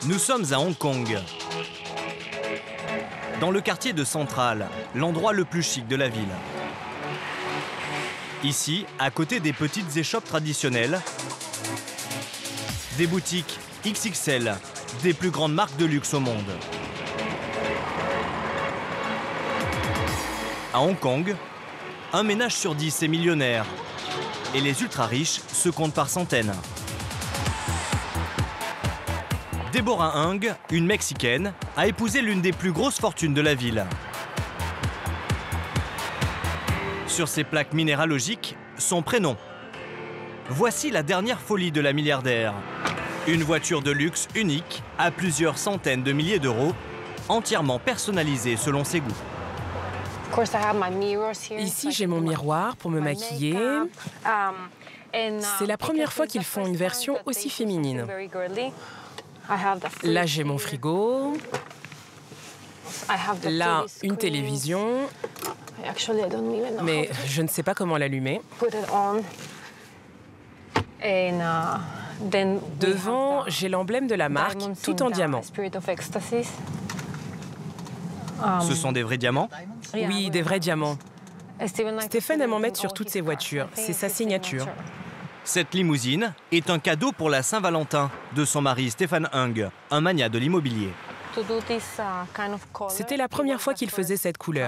Nous sommes à Hong Kong, dans le quartier de Central, l'endroit le plus chic de la ville. Ici, à côté des petites échoppes traditionnelles, des boutiques XXL, des plus grandes marques de luxe au monde. À Hong Kong, un ménage sur 10 est millionnaire et les ultra-riches se comptent par centaines. Deborah Hung, une Mexicaine, a épousé l'une des plus grosses fortunes de la ville. Sur ses plaques minéralogiques, son prénom. Voici la dernière folie de la milliardaire. Une voiture de luxe unique à plusieurs centaines de milliers d'euros, entièrement personnalisée selon ses goûts. Ici, j'ai mon miroir pour me maquiller. C'est la première fois qu'ils font une version aussi féminine. Là, j'ai mon frigo. Là, une télévision. Mais je ne sais pas comment l'allumer. Devant, j'ai l'emblème de la marque, tout en diamant. Ce sont des vrais diamants? Oui, des vrais diamants. Stéphane aime en mettre sur toutes ses voitures. C'est sa signature. Cette limousine est un cadeau pour la Saint-Valentin de son mari Stéphane Hung, un magnat de l'immobilier. C'était la première fois qu'il faisait cette couleur.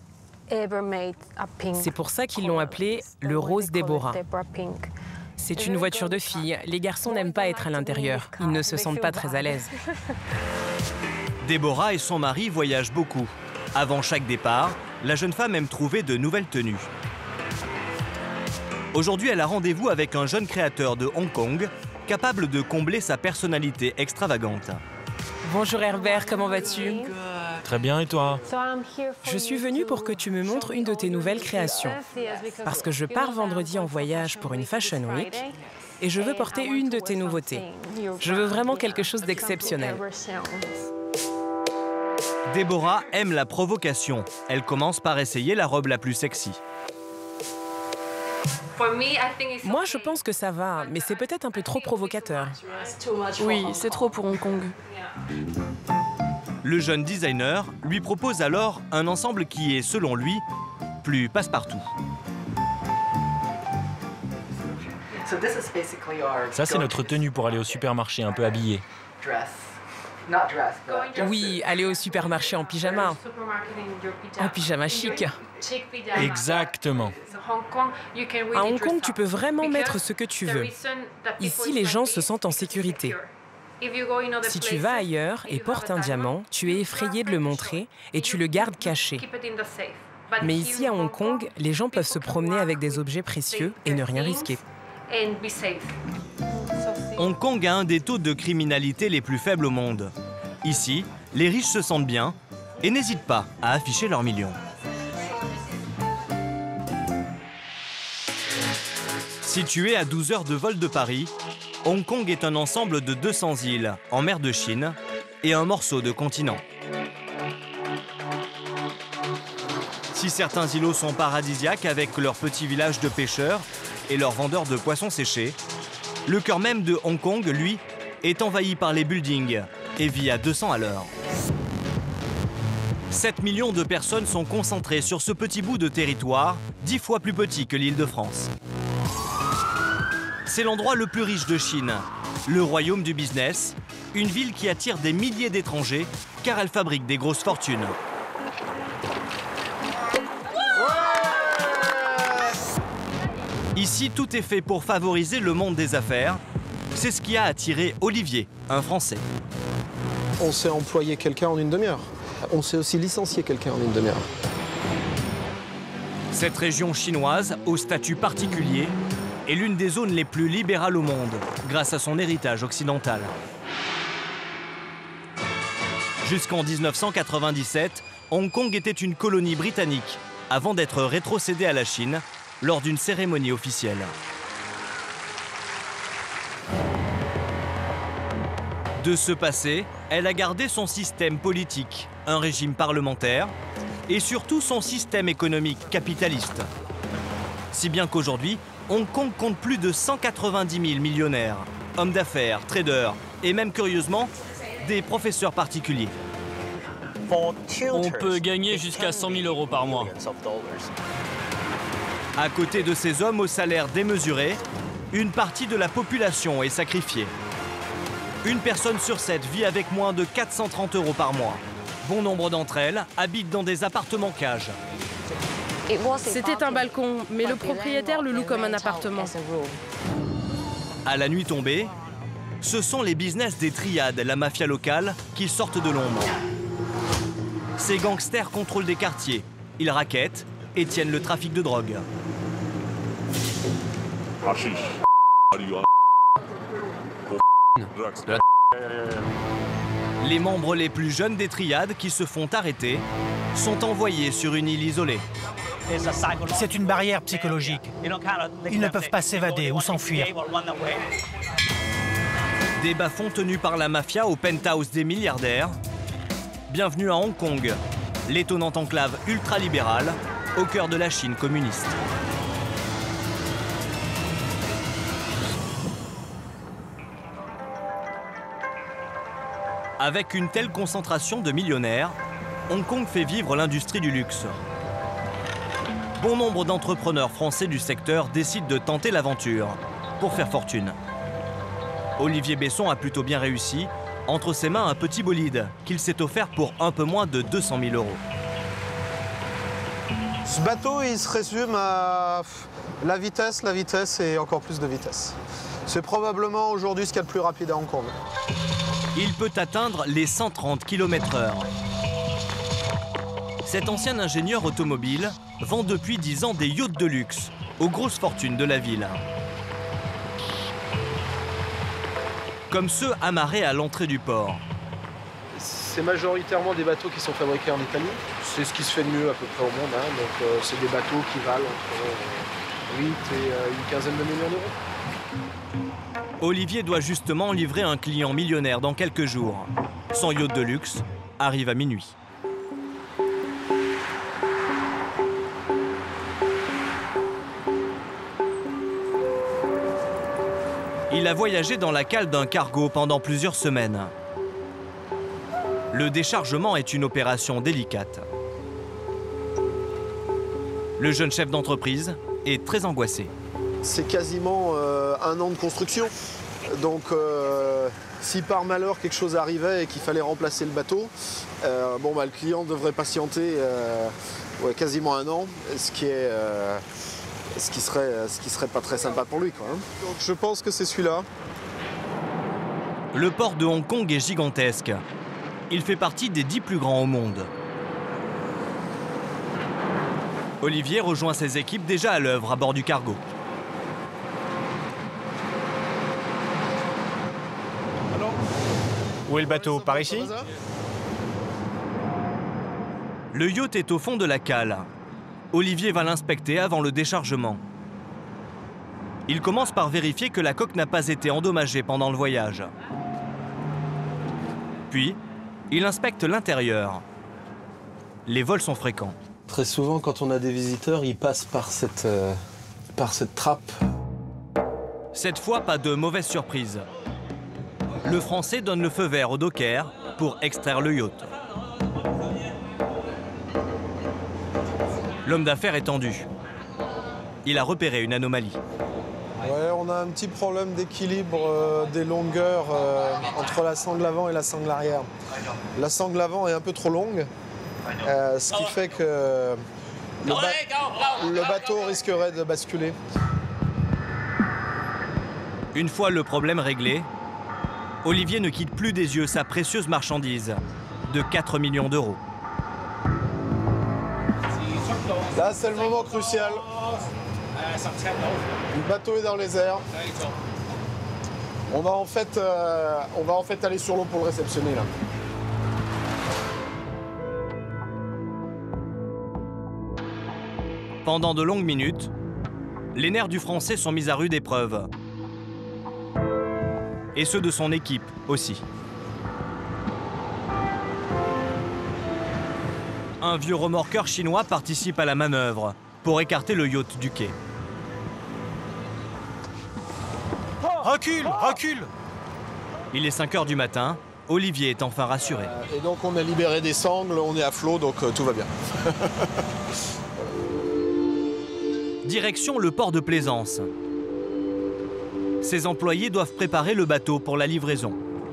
C'est pour ça qu'ils l'ont appelé le rose Deborah. C'est une voiture de fille. Les garçons n'aiment pas être à l'intérieur. Ils ne se sentent pas très à l'aise. Deborah et son mari voyagent beaucoup. Avant chaque départ, la jeune femme aime trouver de nouvelles tenues. Aujourd'hui, elle a rendez-vous avec un jeune créateur de Hong Kong, capable de combler sa personnalité extravagante. Bonjour Herbert, comment vas-tu? Très bien, et toi? Je suis venue pour que tu me montres une de tes nouvelles créations. Parce que je pars vendredi en voyage pour une Fashion Week et je veux porter une de tes nouveautés. Je veux vraiment quelque chose d'exceptionnel. Deborah aime la provocation. Elle commence par essayer la robe la plus sexy. Moi, je pense que ça va, mais c'est peut-être un peu trop provocateur. Oui, c'est trop pour Hong Kong. Le jeune designer lui propose alors un ensemble qui est, selon lui, plus passe-partout. Ça, c'est notre tenue pour aller au supermarché un peu habillé. Oui, aller au supermarché en pyjama. En pyjama chic. Exactement. À Hong Kong, tu peux vraiment mettre ce que tu veux. Ici, les gens se sentent en sécurité. Si tu vas ailleurs et portes un diamant, tu es effrayé de le montrer et tu le gardes caché. Mais ici, à Hong Kong, les gens peuvent se promener avec des objets précieux et ne rien risquer. Hong Kong a un des taux de criminalité les plus faibles au monde. Ici, les riches se sentent bien et n'hésitent pas à afficher leurs millions. Situé à 12 heures de vol de Paris, Hong Kong est un ensemble de 200 îles en mer de Chine et un morceau de continent. Si certains îlots sont paradisiaques avec leurs petits villages de pêcheurs et leurs vendeurs de poissons séchés, le cœur même de Hong Kong, lui, est envahi par les buildings et vit à 200 à l'heure. 7 millions de personnes sont concentrées sur ce petit bout de territoire, 10 fois plus petit que l'Île-de-France. C'est l'endroit le plus riche de Chine, le royaume du business, une ville qui attire des milliers d'étrangers car elle fabrique des grosses fortunes. Ici, tout est fait pour favoriser le monde des affaires. C'est ce qui a attiré Olivier, un Français. On sait employer quelqu'un en une demi-heure. On sait aussi licencier quelqu'un en une demi-heure. Cette région chinoise, au statut particulier, est l'une des zones les plus libérales au monde, grâce à son héritage occidental. Jusqu'en 1997, Hong Kong était une colonie britannique, avant d'être rétrocédée à la Chine lors d'une cérémonie officielle. De ce passé, elle a gardé son système politique, un régime parlementaire, et surtout son système économique capitaliste. Si bien qu'aujourd'hui, Hong Kong compte plus de 190 000 millionnaires, hommes d'affaires, traders, et même curieusement, des professeurs particuliers. On peut gagner jusqu'à 100 000 € par mois. À côté de ces hommes au salaire démesuré, une partie de la population est sacrifiée. Une personne sur 7 vit avec moins de 430 € par mois. Bon nombre d'entre elles habitent dans des appartements cages. C'était un balcon, mais le propriétaire le loue comme un appartement. À la nuit tombée, ce sont les business des triades, la mafia locale, qui sortent de l'ombre. Ces gangsters contrôlent des quartiers, ils rackettent et tiennent le trafic de drogue. Les membres les plus jeunes des triades qui se font arrêter sont envoyés sur une île isolée. C'est une barrière psychologique. Ils ne peuvent pas s'évader ou s'enfuir. Des bas-fonds tenus par la mafia au penthouse des milliardaires. Bienvenue à Hong Kong, l'étonnante enclave ultralibérale au cœur de la Chine communiste. Avec une telle concentration de millionnaires, Hong Kong fait vivre l'industrie du luxe. Bon nombre d'entrepreneurs français du secteur décident de tenter l'aventure pour faire fortune. Olivier Besson a plutôt bien réussi. Entre ses mains, un petit bolide qu'il s'est offert pour un peu moins de 200 000 €. Ce bateau, il se résume à la vitesse et encore plus de vitesse. C'est probablement aujourd'hui ce qu'il y a de plus rapide à Hong Kong. Il peut atteindre les 130 km/h. Cet ancien ingénieur automobile vend depuis 10 ans des yachts de luxe aux grosses fortunes de la ville. Comme ceux amarrés à l'entrée du port. C'est majoritairement des bateaux qui sont fabriqués en Italie. C'est ce qui se fait de mieux à peu près au monde. Donc c'est des bateaux qui valent entre 8 et une quinzaine de millions d'euros. Olivier doit justement livrer un client millionnaire dans quelques jours. Son yacht de luxe arrive à minuit. Il a voyagé dans la cale d'un cargo pendant plusieurs semaines. Le déchargement est une opération délicate. Le jeune chef d'entreprise est très angoissé. C'est quasiment un an de construction. Donc si par malheur quelque chose arrivait et qu'il fallait remplacer le bateau, le client devrait patienter quasiment un an, ce qui serait pas très sympa pour lui, quoi. Donc je pense que c'est celui-là. Le port de Hong Kong est gigantesque. Il fait partie des 10 plus grands au monde. Olivier rejoint ses équipes déjà à l'œuvre à bord du cargo. Où est le bateau? Par ici? Le yacht est au fond de la cale. Olivier va l'inspecter avant le déchargement. Il commence par vérifier que la coque n'a pas été endommagée pendant le voyage. Puis, il inspecte l'intérieur. Les vols sont fréquents. Très souvent, quand on a des visiteurs, ils passent par cette trappe. Cette fois, pas de mauvaise surprise. Le Français donne le feu vert au docker pour extraire le yacht. L'homme d'affaires est tendu. Il a repéré une anomalie. Ouais, on a un petit problème d'équilibre des longueurs entre la sangle avant et la sangle arrière. La sangle avant est un peu trop longue, ce qui fait que le bateau risquerait de basculer. Une fois le problème réglé, Olivier ne quitte plus des yeux sa précieuse marchandise de 4 millions d'euros. Là, c'est le moment crucial. Le bateau est dans les airs. On va en fait aller sur l'eau pour le réceptionner, là. Pendant de longues minutes, les nerfs du Français sont mis à rude épreuve. Et ceux de son équipe aussi. Un vieux remorqueur chinois participe à la manœuvre pour écarter le yacht du quai. Recule, recule! Il est 5 h du matin, Olivier est enfin rassuré. Et donc on a libéré des sangles, on est à flot, donc tout va bien. Direction le port de Plaisance. Ses employés doivent préparer le bateau pour la livraison.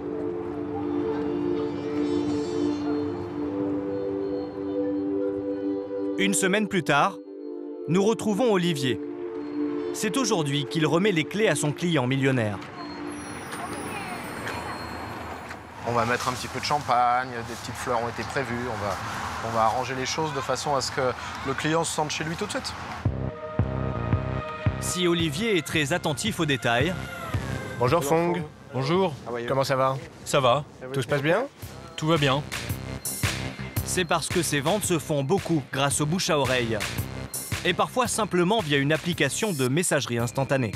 Une semaine plus tard, nous retrouvons Olivier. C'est aujourd'hui qu'il remet les clés à son client millionnaire. On va mettre un petit peu de champagne, des petites fleurs ont été prévues, on va arranger les choses de façon à ce que le client se sente chez lui tout de suite. Si Olivier est très attentif aux détails... Bonjour Fong. Bonjour. Comment ça va? Ça va? Tout se passe bien? Tout va bien. C'est parce que ses ventes se font beaucoup grâce au bouche à oreille. Et parfois simplement via une application de messagerie instantanée.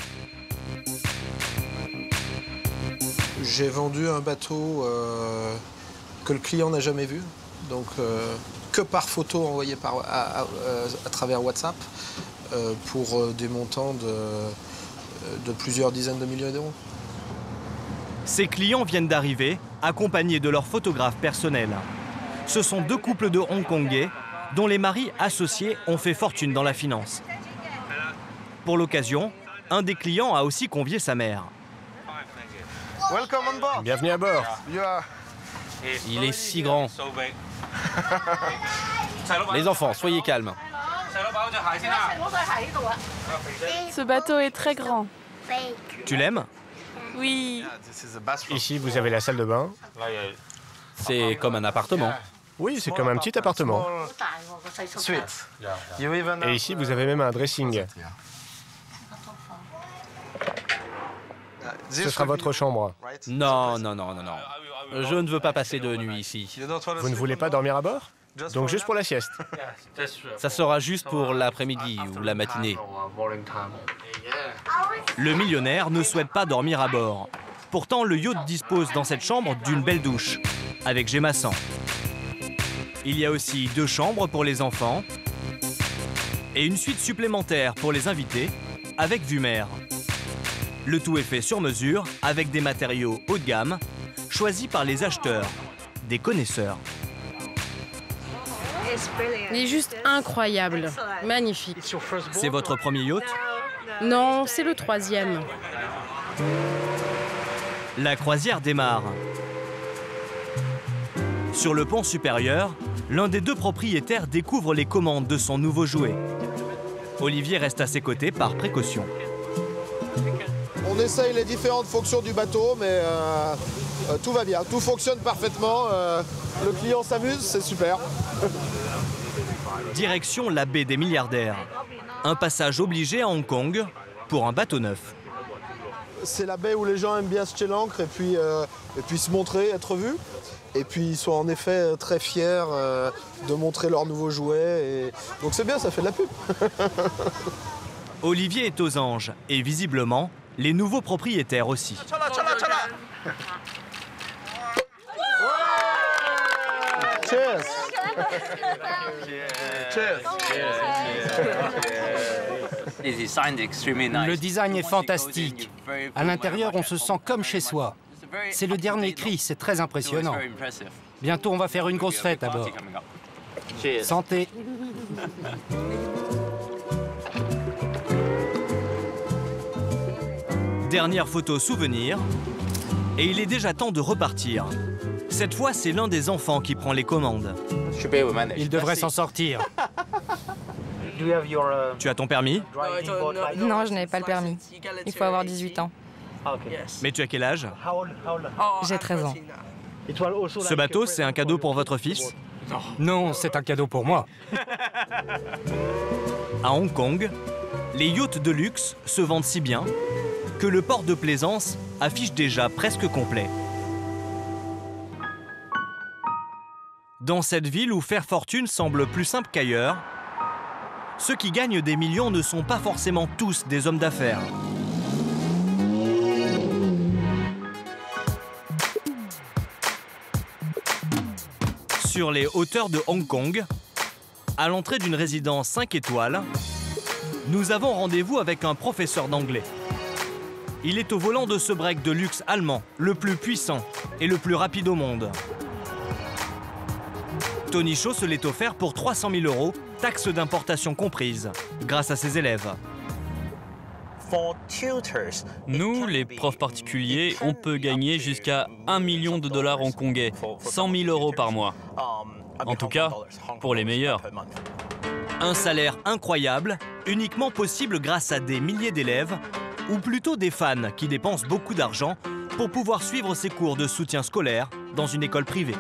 J'ai vendu un bateau que le client n'a jamais vu, donc que par photo envoyée à travers WhatsApp pour des montants de plusieurs dizaines de milliers d'euros. Ses clients viennent d'arriver, accompagnés de leurs photographes personnels. Ce sont deux couples de Hongkongais dont les maris associés ont fait fortune dans la finance. Pour l'occasion, un des clients a aussi convié sa mère. Welcome on board. Bienvenue à bord. Il est si grand. Les enfants, soyez calmes. Ce bateau est très grand. Tu l'aimes? Oui. Ici, vous avez la salle de bain. C'est comme un appartement. Oui, c'est comme un petit appartement. Et ici, vous avez même un dressing. Ce sera votre chambre. Non. Je ne veux pas passer de nuit ici. Vous ne voulez pas dormir à bord? Donc juste pour la sieste. Ça sera juste pour l'après-midi ou la matinée. Le millionnaire ne souhaite pas dormir à bord. Pourtant, le yacht dispose dans cette chambre d'une belle douche, avec gémassant. Il y a aussi 2 chambres pour les enfants et une suite supplémentaire pour les invités, avec vue mer. Le tout est fait sur mesure, avec des matériaux haut de gamme, choisis par les acheteurs, des connaisseurs. Il est juste incroyable. Magnifique. C'est votre premier yacht? Non, c'est le 3e. La croisière démarre. Sur le pont supérieur, l'un des 2 propriétaires découvre les commandes de son nouveau jouet. Olivier reste à ses côtés par précaution. On essaye les différentes fonctions du bateau, mais tout va bien, tout fonctionne parfaitement. Le client s'amuse, c'est super. Direction la baie des milliardaires. Un passage obligé à Hong Kong pour un bateau neuf. C'est la baie où les gens aiment bien se jeter l'ancre et puis se montrer, être vus. Et puis ils sont en effet très fiers de montrer leur nouveau jouet. Et... donc c'est bien, ça fait de la pub. Olivier est aux anges et visiblement, les nouveaux propriétaires aussi. Cheers. Le design est fantastique. À l'intérieur, on se sent comme chez soi. C'est le dernier cri, c'est très impressionnant. Bientôt, on va faire une grosse fête à bord. Santé. Dernière photo souvenir, et il est déjà temps de repartir. Cette fois, c'est l'un des enfants qui prend les commandes. Il devrait s'en sortir. Tu as ton permis? Non, je n'avais pas le permis. Il faut avoir 18 ans. Mais tu as quel âge? J'ai 13 ans. Ce bateau, c'est un cadeau pour votre fils? Non, c'est un cadeau pour moi. À Hong Kong, les yachts de luxe se vendent si bien que le port de Plaisance affiche déjà presque complet. Dans cette ville où faire fortune semble plus simple qu'ailleurs, ceux qui gagnent des millions ne sont pas forcément tous des hommes d'affaires. Sur les hauteurs de Hong Kong, à l'entrée d'une résidence 5 étoiles, nous avons rendez-vous avec un professeur d'anglais. Il est au volant de ce break de luxe allemand, le plus puissant et le plus rapide au monde. Tony Shaw se l'est offert pour 300 000 €, taxes d'importation comprises, grâce à ses élèves. Nous, les profs particuliers, on peut gagner jusqu'à 1 million de dollars hongkongais, 100 000 € par mois. En tout cas, pour les meilleurs. Un salaire incroyable, uniquement possible grâce à des milliers d'élèves, ou plutôt des fans qui dépensent beaucoup d'argent pour pouvoir suivre ses cours de soutien scolaire dans une école privée.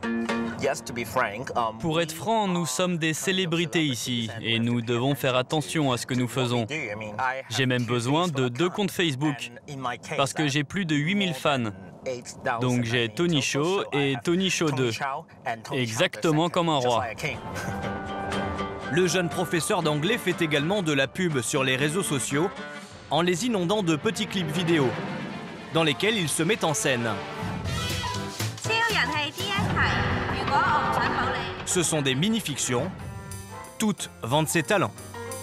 Pour être franc, nous sommes des célébrités ici et nous devons faire attention à ce que nous faisons. J'ai même besoin de 2 comptes Facebook parce que j'ai plus de 8000 fans. Donc j'ai Tony Shaw et Tony Shaw 2, exactement comme un roi. Le jeune professeur d'anglais fait également de la pub sur les réseaux sociaux en les inondant de petits clips vidéo dans lesquels il se met en scène. Ce sont des mini-fictions, toutes vendent ses talents.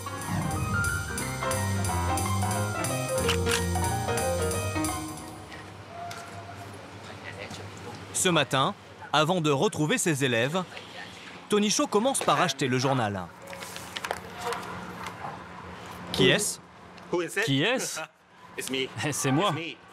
Ce matin, avant de retrouver ses élèves, Tony Shaw commence par acheter le journal. Qui est-ce? Qui est-ce? C'est moi.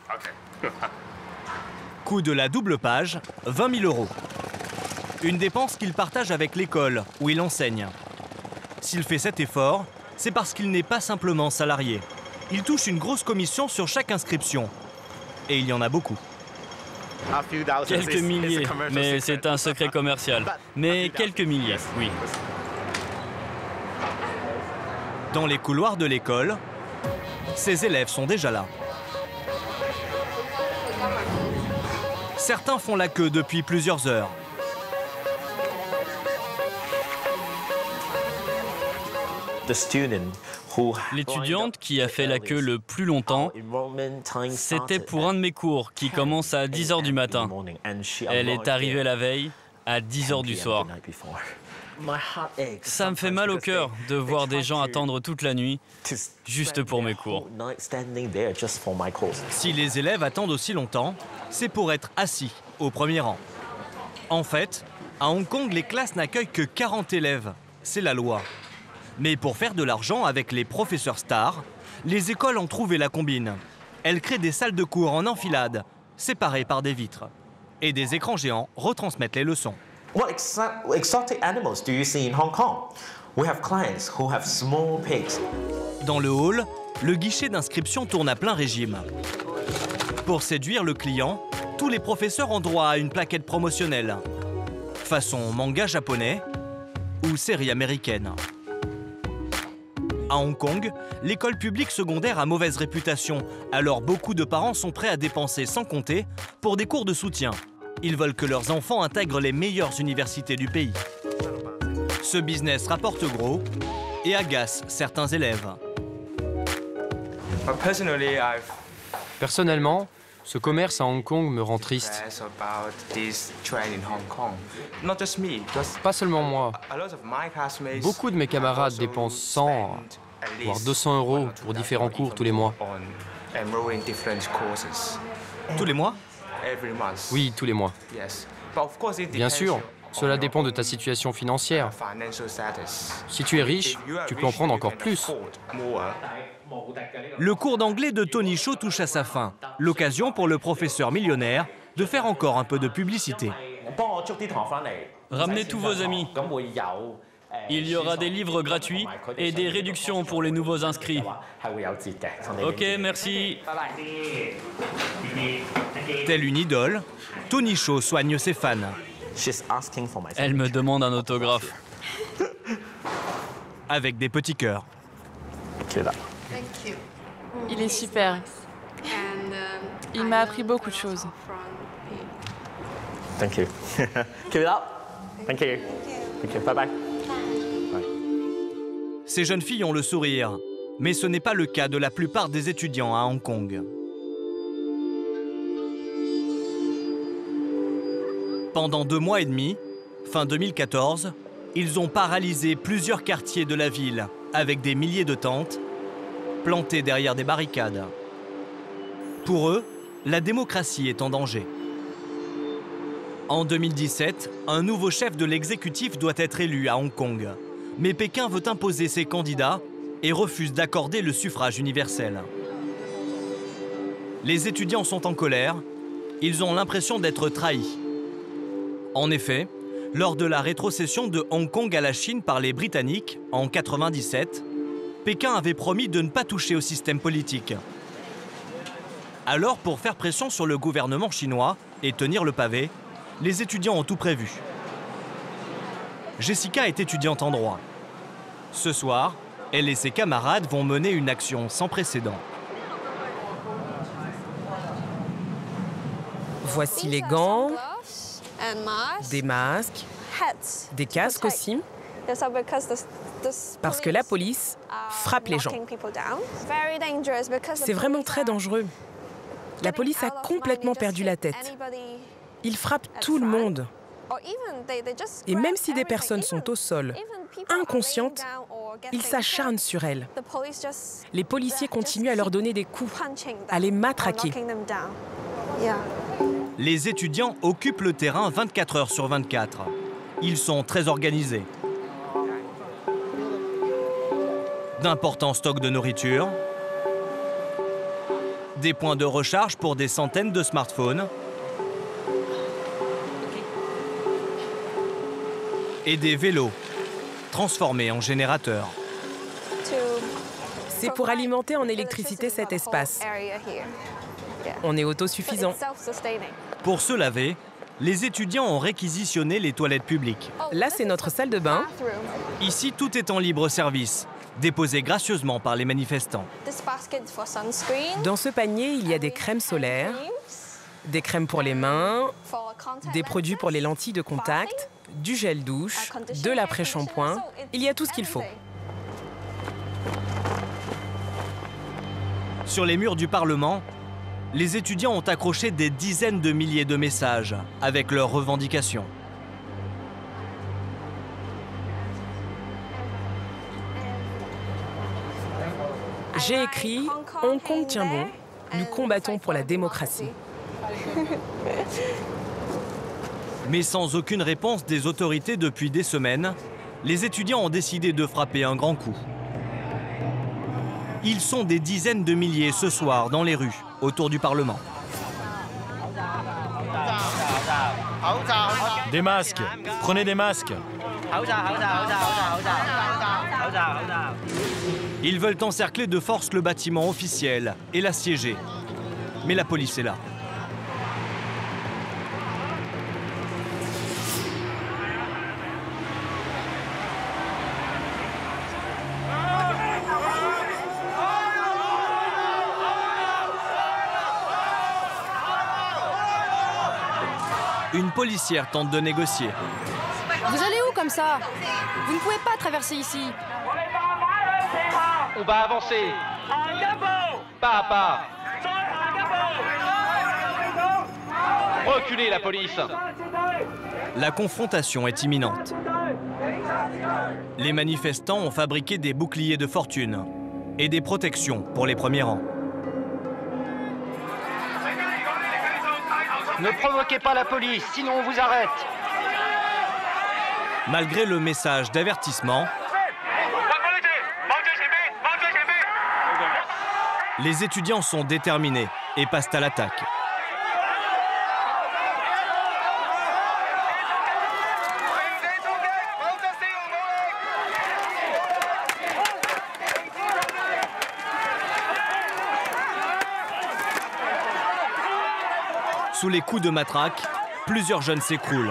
Coût de la double page, 20 000 €. Une dépense qu'il partage avec l'école où il enseigne. S'il fait cet effort, c'est parce qu'il n'est pas simplement salarié. Il touche une grosse commission sur chaque inscription. Et il y en a beaucoup. Quelques milliers, mais c'est un secret commercial. Mais quelques milliers, oui. Dans les couloirs de l'école, ses élèves sont déjà là. Certains font la queue depuis plusieurs heures. L'étudiante qui a fait la queue le plus longtemps, c'était pour un de mes cours qui commence à 10 h du matin. Elle est arrivée la veille à 10 h du soir. Ça me fait mal au cœur de voir des gens attendre toute la nuit juste pour mes cours. Si les élèves attendent aussi longtemps, c'est pour être assis au premier rang. En fait, à Hong Kong, les classes n'accueillent que 40 élèves. C'est la loi. Mais pour faire de l'argent avec les professeurs stars, les écoles ont trouvé la combine. Elles créent des salles de cours en enfilade, séparées par des vitres. Et des écrans géants retransmettent les leçons. What exotic animals do you see in Hong Kong? We have clients who have small pigs. Dans le hall, le guichet d'inscription tourne à plein régime. Pour séduire le client, tous les professeurs ont droit à une plaquette promotionnelle. Façon manga japonais ou série américaine. À Hong Kong, l'école publique secondaire a mauvaise réputation, alors beaucoup de parents sont prêts à dépenser sans compter pour des cours de soutien. Ils veulent que leurs enfants intègrent les meilleures universités du pays. Ce business rapporte gros et agace certains élèves. Personnellement, ce commerce à Hong Kong me rend triste. Pas seulement moi. Beaucoup de mes camarades dépensent 100, voire 200 € pour différents cours tous les mois. Tous les mois? Oui, tous les mois. Bien sûr, cela dépend de ta situation financière. Si tu es riche, tu peux en prendre encore plus. Le cours d'anglais de Tony Shaw touche à sa fin. L'occasion pour le professeur millionnaire de faire encore un peu de publicité. Ramenez tous vos amis. Il y aura des livres gratuits et des réductions pour les nouveaux inscrits. Ok, merci. Telle une idole, Tony Shaw soigne ses fans. Elle me demande un autographe. Avec des petits cœurs. Il est super. Il m'a appris beaucoup de choses. Thank you. Keep it up. Thank you. Thank you. Bye bye. Ces jeunes filles ont le sourire, mais ce n'est pas le cas de la plupart des étudiants à Hong Kong. Pendant 2 mois et demi, fin 2014, ils ont paralysé plusieurs quartiers de la ville avec des milliers de tentes plantées derrière des barricades. Pour eux, la démocratie est en danger. En 2017, un nouveau chef de l'exécutif doit être élu à Hong Kong. Mais Pékin veut imposer ses candidats et refuse d'accorder le suffrage universel. Les étudiants sont en colère. Ils ont l'impression d'être trahis. En effet, lors de la rétrocession de Hong Kong à la Chine par les Britanniques en 1997, Pékin avait promis de ne pas toucher au système politique. Alors, pour faire pression sur le gouvernement chinois et tenir le pavé, les étudiants ont tout prévu. Jessica est étudiante en droit. Ce soir, elle et ses camarades vont mener une action sans précédent. Voici les gants, des masques, des casques aussi, parce que la police frappe les gens. C'est vraiment très dangereux. La police a complètement perdu la tête. Ils frappent tout le monde. Et même si des personnes sont au sol, inconscientes, ils s'acharnent sur elles. Les policiers continuent à leur donner des coups, à les matraquer. Les étudiants occupent le terrain 24 heures sur 24. Ils sont très organisés. D'importants stocks de nourriture, des points de recharge pour des centaines de smartphones et des vélos transformés en générateurs. C'est pour alimenter en électricité cet espace. On est autosuffisant. Pour se laver, les étudiants ont réquisitionné les toilettes publiques. Là, c'est notre salle de bain. Ici, tout est en libre service, déposé gracieusement par les manifestants. Dans ce panier, il y a des crèmes solaires, des crèmes pour les mains, des produits pour les lentilles de contact, du gel douche, de l'après-shampoing. Il y a tout ce qu'il faut. Sur les murs du Parlement, les étudiants ont accroché des dizaines de milliers de messages avec leurs revendications. J'ai écrit « Hong Kong tient bon, nous combattons pour la démocratie ». Mais sans aucune réponse des autorités depuis des semaines, les étudiants ont décidé de frapper un grand coup. Ils sont des dizaines de milliers ce soir dans les rues, autour du Parlement. Des masques. Prenez des masques. Ils veulent encercler de force le bâtiment officiel et l'assiéger. Mais la police est là. Une policière tente de négocier. Vous allez où comme ça? Vous ne pouvez pas traverser ici. On va avancer. Pas à pas. Reculez la police. La confrontation est imminente. Les manifestants ont fabriqué des boucliers de fortune et des protections pour les premiers rangs. Ne provoquez pas la police, sinon on vous arrête. Malgré le message d'avertissement, les étudiants sont déterminés et passent à l'attaque. Sous les coups de matraque, plusieurs jeunes s'écroulent.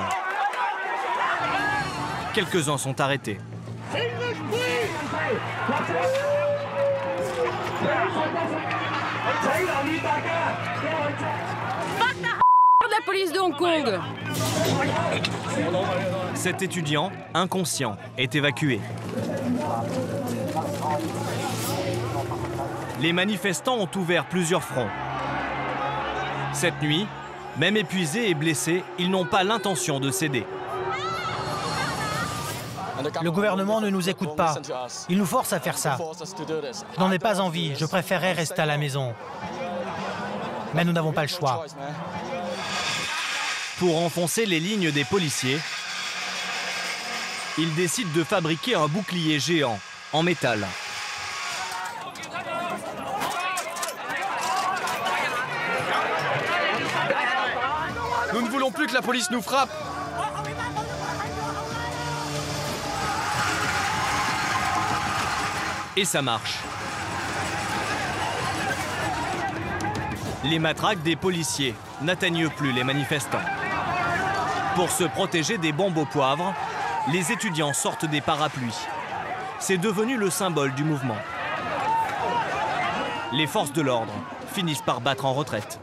Quelques-uns sont arrêtés. La police de Hong Kong. Cet étudiant, inconscient, est évacué. Les manifestants ont ouvert plusieurs fronts. Cette nuit, même épuisés et blessés, ils n'ont pas l'intention de céder. Le gouvernement ne nous écoute pas. Il nous force à faire ça. Je n'en ai pas envie. Je préférerais rester à la maison. Mais nous n'avons pas le choix. Pour enfoncer les lignes des policiers, ils décident de fabriquer un bouclier géant en métal. Nous ne voulons plus que la police nous frappe. Et ça marche. Les matraques des policiers n'atteignent plus les manifestants. Pour se protéger des bombes au poivre, les étudiants sortent des parapluies. C'est devenu le symbole du mouvement. Les forces de l'ordre finissent par battre en retraite.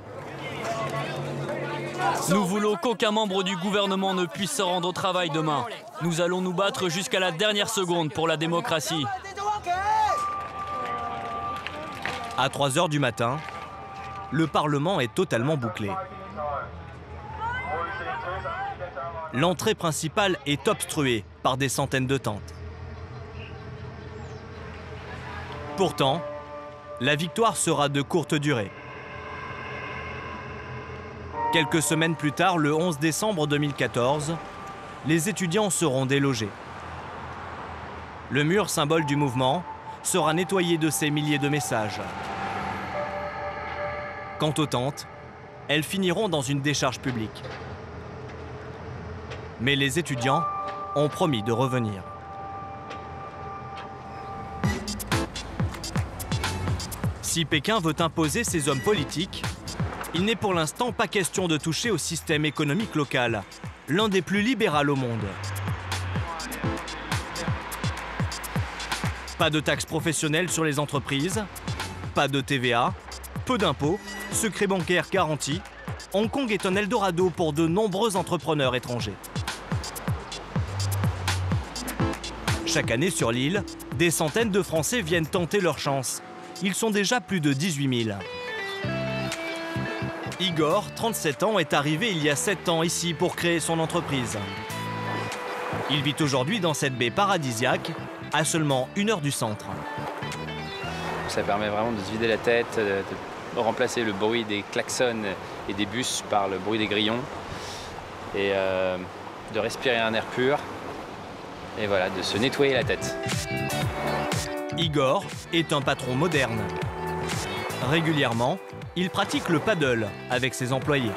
Nous voulons qu'aucun membre du gouvernement ne puisse se rendre au travail demain. Nous allons nous battre jusqu'à la dernière seconde pour la démocratie. À 3 h du matin, le Parlement est totalement bouclé. L'entrée principale est obstruée par des centaines de tentes. Pourtant, la victoire sera de courte durée. Quelques semaines plus tard, le 11 décembre 2014, les étudiants seront délogés. Le mur, symbole du mouvement, sera nettoyé de ces milliers de messages. Quant aux tentes, elles finiront dans une décharge publique. Mais les étudiants ont promis de revenir. Si Pékin veut imposer ses hommes politiques, il n'est pour l'instant pas question de toucher au système économique local, l'un des plus libéraux au monde. Pas de taxes professionnelles sur les entreprises, pas de TVA, peu d'impôts, secret bancaire garanti. Hong Kong est un Eldorado pour de nombreux entrepreneurs étrangers. Chaque année sur l'île, des centaines de Français viennent tenter leur chance. Ils sont déjà plus de 18 000. Igor, 37 ans, est arrivé il y a 7 ans ici pour créer son entreprise. Il vit aujourd'hui dans cette baie paradisiaque, à seulement 1 heure du centre. Ça permet vraiment de se vider la tête, de remplacer le bruit des klaxons et des bus par le bruit des grillons et de respirer un air pur et voilà, de se nettoyer la tête. Igor est un patron moderne. Régulièrement, il pratique le paddle avec ses employés.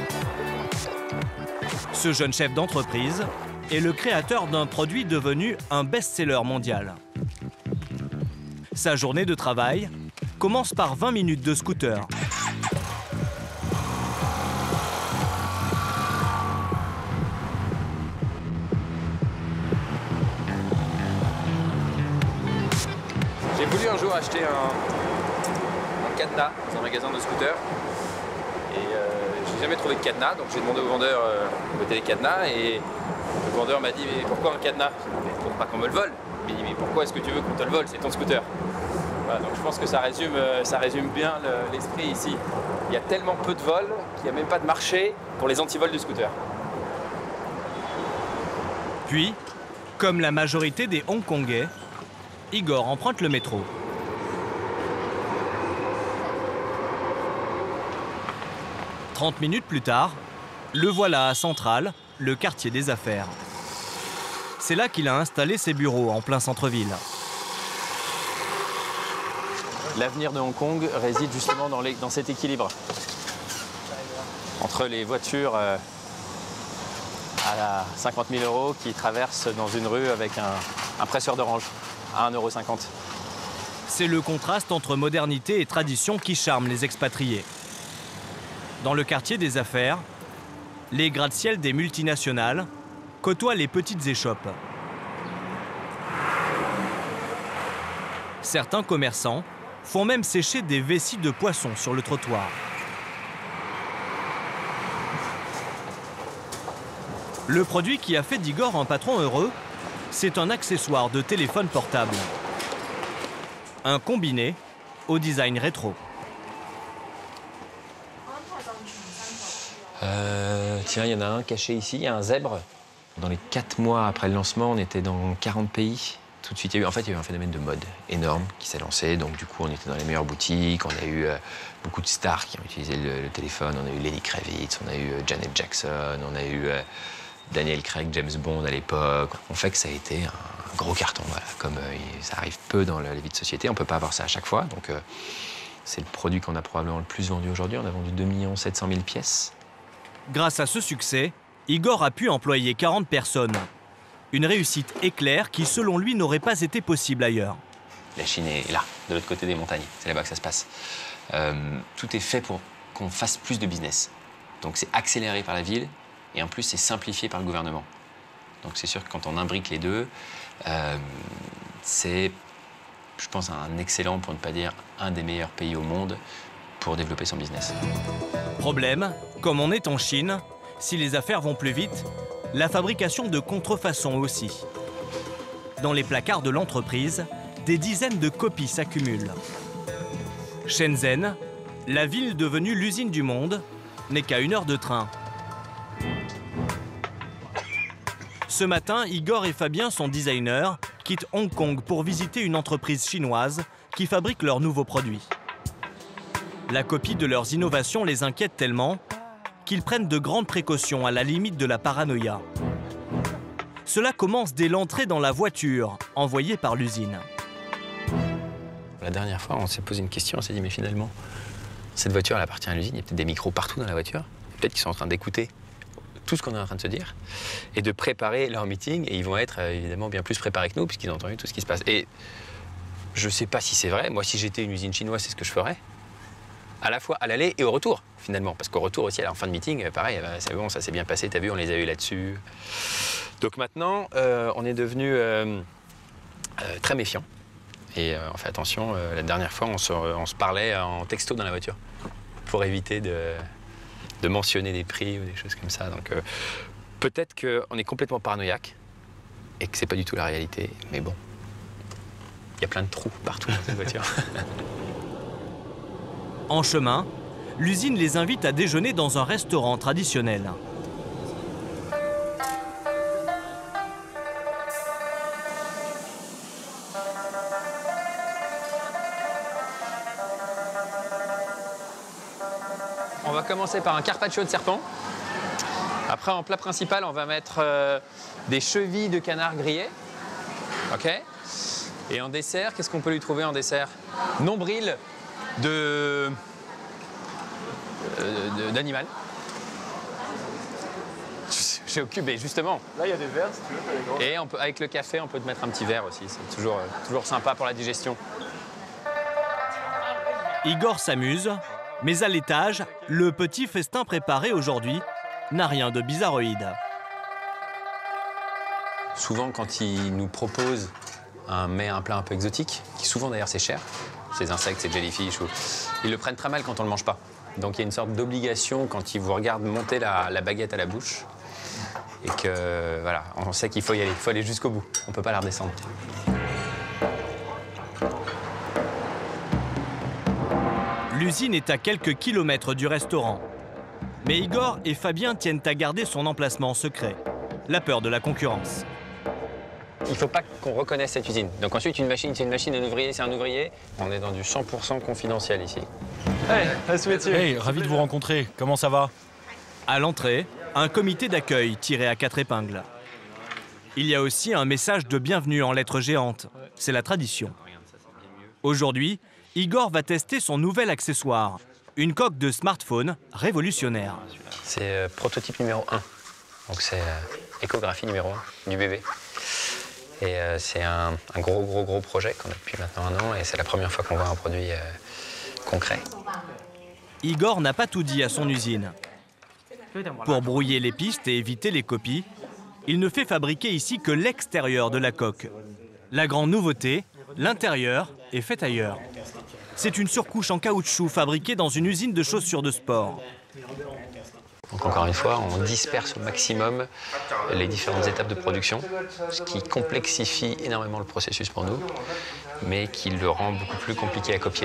Ce jeune chef d'entreprise est le créateur d'un produit devenu un best-seller mondial. Sa journée de travail commence par 20 minutes de scooter. J'ai voulu un jour acheter un cadenas dans un magasin de scooters et j'ai jamais trouvé de cadenas, donc j'ai demandé au vendeur de mettre les cadenas et le vendeur m'a dit mais pourquoi un cadenas? Pour pas qu'on me le vole. Il m'a dit mais pourquoi est-ce que tu veux qu'on te le vole? C'est ton scooter. Voilà, donc je pense que ça résume bien l'esprit ici. Il y a tellement peu de vols qu'il n'y a même pas de marché pour les antivols du scooter. Puis, comme la majorité des Hongkongais, Igor emprunte le métro. « 30 minutes plus tard, le voilà à Central, le quartier des affaires. C'est là qu'il a installé ses bureaux en plein centre-ville. L'avenir de Hong Kong réside justement dans cet équilibre entre les voitures à 50 000 € qui traversent dans une rue avec un presseur d'orange à 1,50 €. C'est le contraste entre modernité et tradition qui charme les expatriés. Dans le quartier des affaires, les gratte-ciel des multinationales côtoient les petites échoppes. Certains commerçants font même sécher des vessies de poissons sur le trottoir. Le produit qui a fait d'Igor un patron heureux, c'est un accessoire de téléphone portable. Un combiné au design rétro. Tiens, il y en a un caché ici, il y a un zèbre. Dans les 4 mois après le lancement, on était dans 40 pays, tout de suite, il y a eu un phénomène de mode énorme qui s'est lancé. Donc du coup, on était dans les meilleures boutiques. On a eu beaucoup de stars qui ont utilisé le téléphone. On a eu Lenny Kravitz, on a eu Janet Jackson, on a eu Daniel Craig, James Bond à l'époque. On fait que ça a été un gros carton. Voilà. Comme ça arrive peu dans la vie de société, on ne peut pas avoir ça à chaque fois. Donc c'est le produit qu'on a probablement le plus vendu aujourd'hui. On a vendu 2 700 000 pièces. Grâce à ce succès, Igor a pu employer 40 personnes. Une réussite éclair qui, selon lui, n'aurait pas été possible ailleurs. La Chine est là, de l'autre côté des montagnes. C'est là-bas que ça se passe. Tout est fait pour qu'on fasse plus de business. Donc c'est accéléré par la ville et en plus c'est simplifié par le gouvernement. Donc c'est sûr que quand on imbrique les deux, c'est, je pense, un excellent, pour ne pas dire un des meilleurs pays au monde pour développer son business. Problème, comme on est en Chine, si les affaires vont plus vite, la fabrication de contrefaçons aussi. Dans les placards de l'entreprise, des dizaines de copies s'accumulent. Shenzhen, la ville devenue l'usine du monde, n'est qu'à 1 heure de train. Ce matin, Igor et Fabien, son designer, quittent Hong Kong pour visiter une entreprise chinoise qui fabrique leurs nouveaux produits. La copie de leurs innovations les inquiète tellement qu'ils prennent de grandes précautions à la limite de la paranoïa. Cela commence dès l'entrée dans la voiture envoyée par l'usine. La dernière fois, on s'est posé une question, on s'est dit mais finalement, cette voiture elle appartient à l'usine, il y a peut-être des micros partout dans la voiture, peut-être qu'ils sont en train d'écouter tout ce qu'on est en train de se dire et de préparer leur meeting, et ils vont être évidemment bien plus préparés que nous puisqu'ils ont entendu tout ce qui se passe. Et je ne sais pas si c'est vrai, moi si j'étais une usine chinoise, c'est ce que je ferais. À la fois à l'aller et au retour, finalement. Parce qu'au retour aussi, en fin de meeting, pareil, c'est bon, ça s'est bien passé, t'as vu, on les a eu là-dessus. Donc maintenant, on est devenu très méfiants. Et on fait attention, la dernière fois, on se parlait en texto dans la voiture, pour éviter de mentionner des prix ou des choses comme ça. Donc peut-être qu'on est complètement paranoïaque, et que c'est pas du tout la réalité, mais bon, il y a plein de trous partout dans cette voiture. En chemin, l'usine les invite à déjeuner dans un restaurant traditionnel. On va commencer par un carpaccio de serpent. Après, en plat principal, on va mettre des chevilles de canard grillées. OK. Et en dessert, qu'est-ce qu'on peut lui trouver en dessert? Nombril d'animal. J'ai occupé, justement. Là, il y a des verres, si tu veux. Et avec le café, on peut te mettre un petit verre aussi. C'est toujours sympa pour la digestion. Igor s'amuse, mais à l'étage, le petit festin préparé aujourd'hui n'a rien de bizarroïde. Souvent, quand ils nous proposent un plat un peu exotique, qui souvent d'ailleurs c'est cher, ces insectes, ces jellyfish, ils le prennent très mal quand on ne le mange pas. Donc il y a une sorte d'obligation quand ils vous regardent monter la baguette à la bouche. Et que voilà, on sait qu'il faut y aller, il faut aller jusqu'au bout. On ne peut pas la redescendre. L'usine est à quelques kilomètres du restaurant. Mais Igor et Fabien tiennent à garder son emplacement secret. La peur de la concurrence. Il ne faut pas qu'on reconnaisse cette usine. Donc ensuite, une machine, c'est une machine, un ouvrier, c'est un ouvrier. On est dans du 100% confidentiel ici. Hey, ravi de vous rencontrer. Comment ça va? À l'entrée, un comité d'accueil tiré à 4 épingles. Il y a aussi un message de bienvenue en lettres géantes. C'est la tradition. Aujourd'hui, Igor va tester son nouvel accessoire. Une coque de smartphone révolutionnaire. C'est prototype numéro 1. Donc c'est échographie numéro 1 du bébé. Et c'est un gros projet qu'on a depuis maintenant 1 an. Et c'est la première fois qu'on voit un produit concret. Igor n'a pas tout dit à son usine. Pour brouiller les pistes et éviter les copies, il ne fait fabriquer ici que l'extérieur de la coque. La grande nouveauté, l'intérieur est fait ailleurs. C'est une surcouche en caoutchouc fabriquée dans une usine de chaussures de sport. Donc encore une fois, on disperse au maximum les différentes étapes de production, ce qui complexifie énormément le processus pour nous, mais qui le rend beaucoup plus compliqué à copier.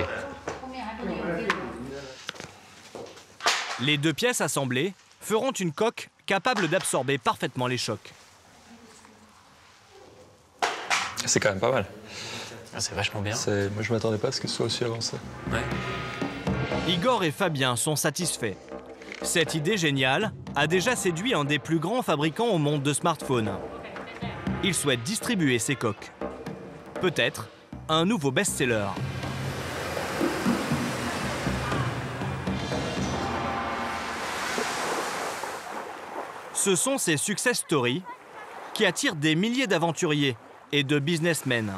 Les 2 pièces assemblées feront une coque capable d'absorber parfaitement les chocs. C'est quand même pas mal. C'est vachement bien. Moi, je m'attendais pas à ce que ce soit aussi avancé. Ouais. Igor et Fabien sont satisfaits. Cette idée géniale a déjà séduit un des plus grands fabricants au monde de smartphones. Il souhaite distribuer ces coques. Peut-être un nouveau best-seller. Ce sont ces success stories qui attirent des milliers d'aventuriers et de businessmen.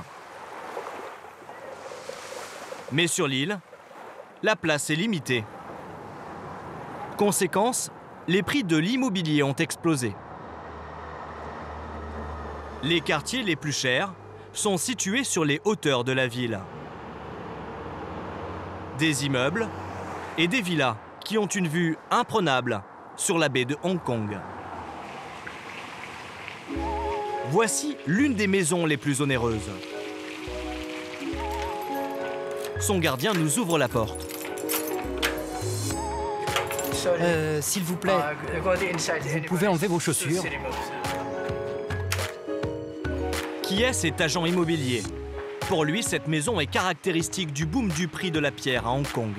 Mais sur l'île, la place est limitée. Conséquence, les prix de l'immobilier ont explosé. Les quartiers les plus chers sont situés sur les hauteurs de la ville. Des immeubles et des villas qui ont une vue imprenable sur la baie de Hong Kong. Voici l'une des maisons les plus onéreuses. Son gardien nous ouvre la porte. S'il vous plaît, vous pouvez enlever vos chaussures. Qui est cet agent immobilier? Pour lui, cette maison est caractéristique du boom du prix de la pierre à Hong Kong.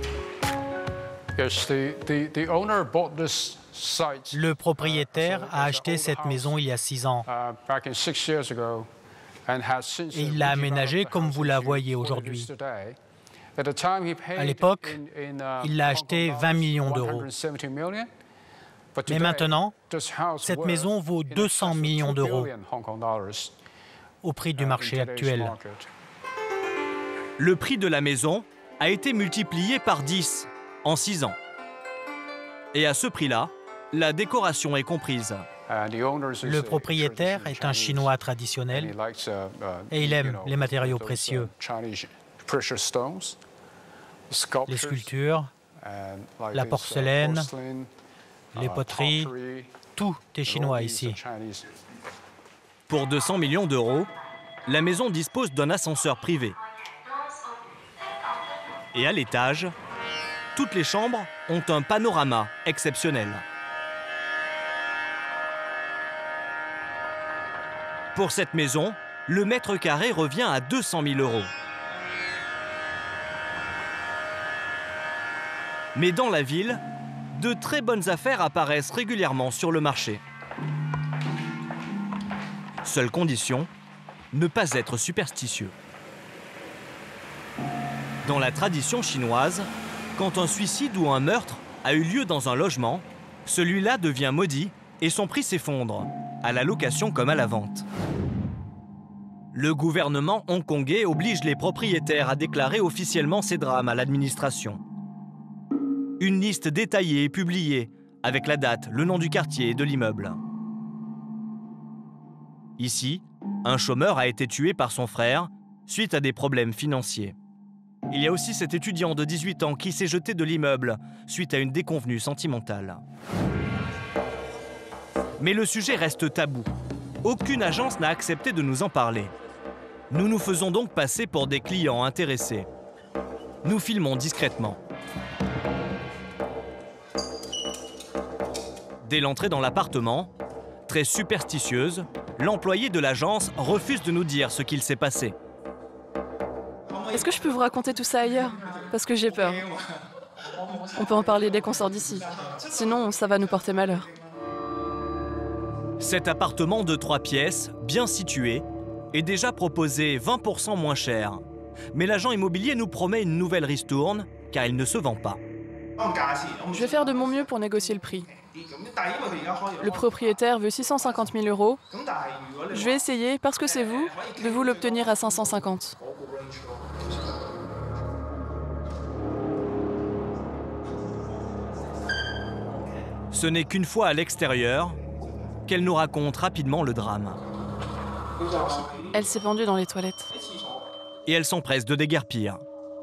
Le propriétaire a acheté cette maison il y a 6 ans. Et il l'a aménagée comme vous la voyez aujourd'hui. À l'époque, il l'a acheté 20 millions d'euros. Mais maintenant, cette maison vaut 200 millions d'euros au prix du marché actuel. Le prix de la maison a été multiplié par 10 en 6 ans. Et à ce prix-là, la décoration est comprise. Le propriétaire est un Chinois traditionnel et il aime les matériaux précieux. Les sculptures, la porcelaine, les poteries, tout est chinois ici. Pour 200 millions d'euros, la maison dispose d'un ascenseur privé. Et à l'étage, toutes les chambres ont un panorama exceptionnel. Pour cette maison, le mètre carré revient à 200 000 euros. Mais dans la ville, de très bonnes affaires apparaissent régulièrement sur le marché. Seule condition, ne pas être superstitieux. Dans la tradition chinoise, quand un suicide ou un meurtre a eu lieu dans un logement, celui-là devient maudit et son prix s'effondre, à la location comme à la vente. Le gouvernement hongkongais oblige les propriétaires à déclarer officiellement ces drames à l'administration. Une liste détaillée est publiée, avec la date, le nom du quartier et de l'immeuble. Ici, un chômeur a été tué par son frère suite à des problèmes financiers. Il y a aussi cet étudiant de 18 ans qui s'est jeté de l'immeuble suite à une déconvenue sentimentale. Mais le sujet reste tabou. Aucune agence n'a accepté de nous en parler. Nous nous faisons donc passer pour des clients intéressés. Nous filmons discrètement. Dès l'entrée dans l'appartement, très superstitieuse, l'employé de l'agence refuse de nous dire ce qu'il s'est passé. Est-ce que je peux vous raconter tout ça ailleurs? Parce que j'ai peur. On peut en parler dès qu'on sort d'ici. Sinon, ça va nous porter malheur. Cet appartement de 3 pièces, bien situé, est déjà proposé 20% moins cher. Mais l'agent immobilier nous promet une nouvelle ristourne, car il ne se vend pas. Je vais faire de mon mieux pour négocier le prix. Le propriétaire veut 650 000 euros. Je vais essayer, parce que c'est vous, de vous l'obtenir à 550. Ce n'est qu'une fois à l'extérieur qu'elle nous raconte rapidement le drame. Elle s'est pendue dans les toilettes. Et elle s'empresse de déguerpir.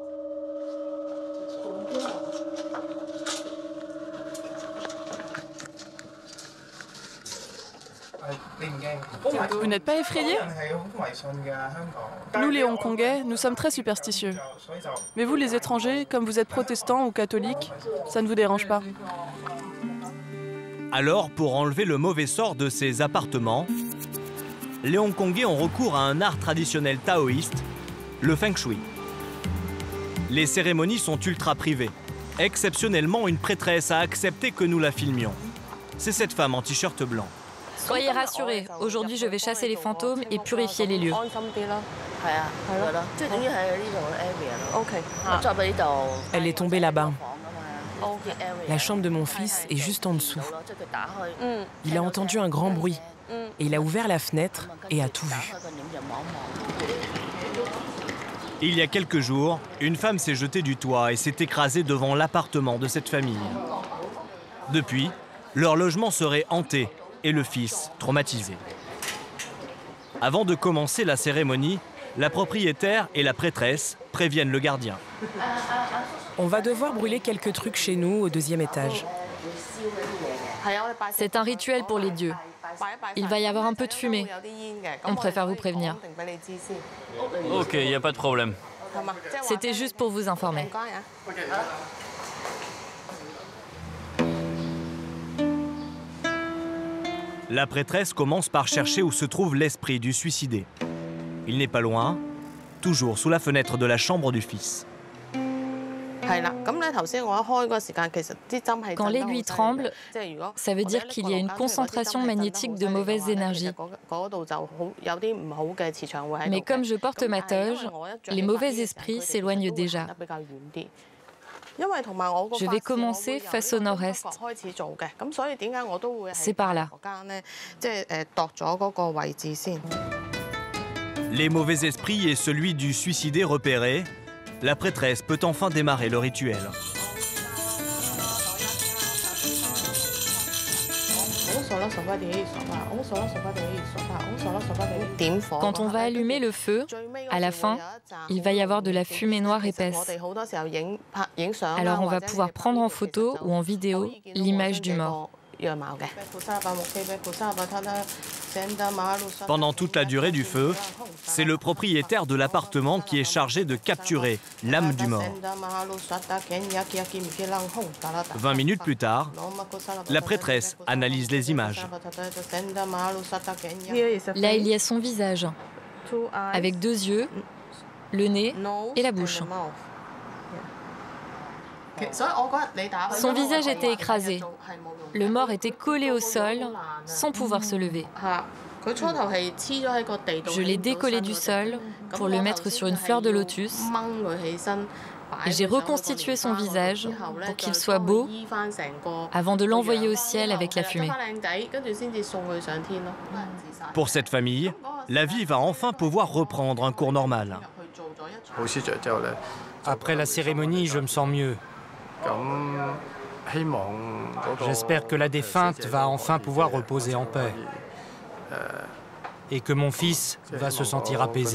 Vous n'êtes pas effrayé? Nous, les Hongkongais, nous sommes très superstitieux. Mais vous, les étrangers, comme vous êtes protestants ou catholiques, ça ne vous dérange pas? Alors, pour enlever le mauvais sort de ces appartements, les Hongkongais ont recours à un art traditionnel taoïste, le Feng Shui. Les cérémonies sont ultra privées. Exceptionnellement, une prêtresse a accepté que nous la filmions. C'est cette femme en t-shirt blanc. Soyez rassurés, aujourd'hui je vais chasser les fantômes et purifier les lieux. Elle est tombée là-bas. La chambre de mon fils est juste en dessous. Il a entendu un grand bruit et il a ouvert la fenêtre et a tout vu. Il y a quelques jours, une femme s'est jetée du toit et s'est écrasée devant l'appartement de cette famille. Depuis, leur logement serait hanté et le fils traumatisé. Avant de commencer la cérémonie, la propriétaire et la prêtresse préviennent le gardien. On va devoir brûler quelques trucs chez nous au 2e étage. C'est un rituel pour les dieux. Il va y avoir un peu de fumée. On préfère vous prévenir. Ok, il n'y a pas de problème. C'était juste pour vous informer. La prêtresse commence par chercher où se trouve l'esprit du suicidé. Il n'est pas loin, toujours sous la fenêtre de la chambre du fils. Quand l'aiguille tremble, ça veut dire qu'il y a une concentration magnétique de mauvaise énergie. Mais comme je porte ma toge, les mauvais esprits s'éloignent déjà. Je vais commencer face au nord-est. C'est par là. Les mauvais esprits et celui du suicidé repéré, la prêtresse peut enfin démarrer le rituel. Quand on va allumer le feu, à la fin, il va y avoir de la fumée noire épaisse. Alors on va pouvoir prendre en photo ou en vidéo l'image du mort. Pendant toute la durée du feu, c'est le propriétaire de l'appartement qui est chargé de capturer l'âme du mort. 20 minutes plus tard, la prêtresse analyse les images. Là, il y a son visage, avec 2 yeux, le nez et la bouche. Son visage était écrasé. Le mort était collé au sol, sans pouvoir se lever. Je l'ai décollé du sol pour le mettre sur une fleur de lotus. Et j'ai reconstitué son visage pour qu'il soit beau avant de l'envoyer au ciel avec la fumée. Pour cette famille, la vie va enfin pouvoir reprendre un cours normal. Après la cérémonie, je me sens mieux. J'espère que la défunte va enfin pouvoir reposer en paix et que mon fils va se sentir apaisé.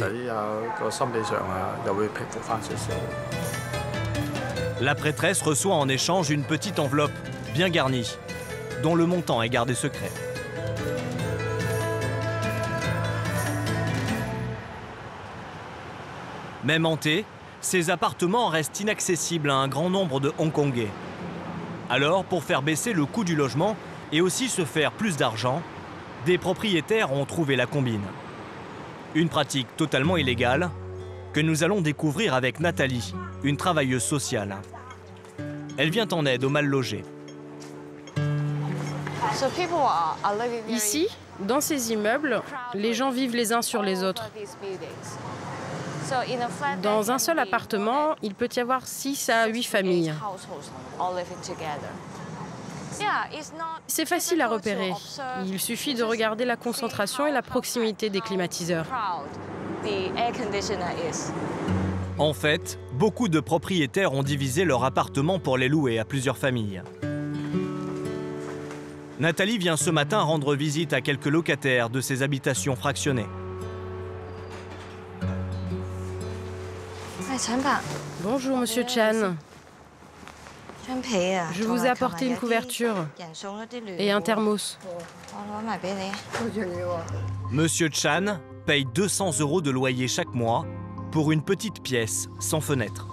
La prêtresse reçoit en échange une petite enveloppe bien garnie, dont le montant est gardé secret. Même hantés, ces appartements restent inaccessibles à un grand nombre de Hongkongais. Alors, pour faire baisser le coût du logement et aussi se faire plus d'argent, des propriétaires ont trouvé la combine. Une pratique totalement illégale que nous allons découvrir avec Nathalie, une travailleuse sociale. Elle vient en aide aux mal logés. Ici, dans ces immeubles, les gens vivent les uns sur les autres. Dans un seul appartement, il peut y avoir 6 à 8 familles. C'est facile à repérer. Il suffit de regarder la concentration et la proximité des climatiseurs. En fait, beaucoup de propriétaires ont divisé leur appartement pour les louer à plusieurs familles. Nathalie vient ce matin rendre visite à quelques locataires de ces habitations fractionnées. Bonjour, Monsieur Chan. Je vous ai apporté une couverture et un thermos. Monsieur Chan paye 200 € de loyer chaque mois pour une petite pièce sans fenêtre.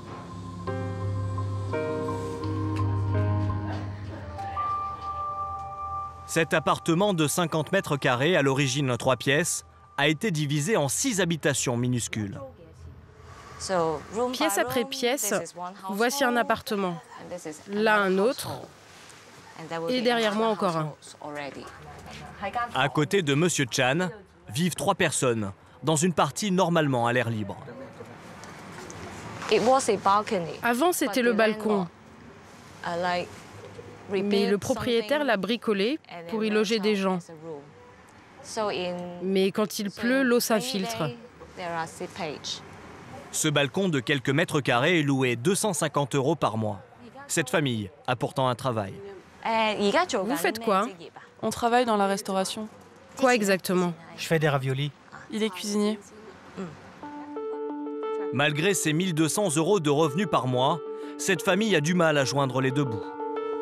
Cet appartement de 50 mètres carrés, à l'origine 3 pièces, a été divisé en 6 habitations minuscules. Pièce après pièce, voici un appartement. Là, un autre. Et derrière moi, encore un. À côté de Monsieur Chan, vivent 3 personnes, dans une partie normalement à l'air libre. Avant, c'était le balcon. Mais le propriétaire l'a bricolé pour y loger des gens. Mais quand il pleut, l'eau s'infiltre. Ce balcon de quelques mètres carrés est loué 250 € par mois. Cette famille a pourtant un travail. Vous faites quoi? On travaille dans la restauration. Quoi exactement? Je fais des raviolis. Il est cuisinier. Malgré ses 1 200 € de revenus par mois, cette famille a du mal à joindre les deux bouts.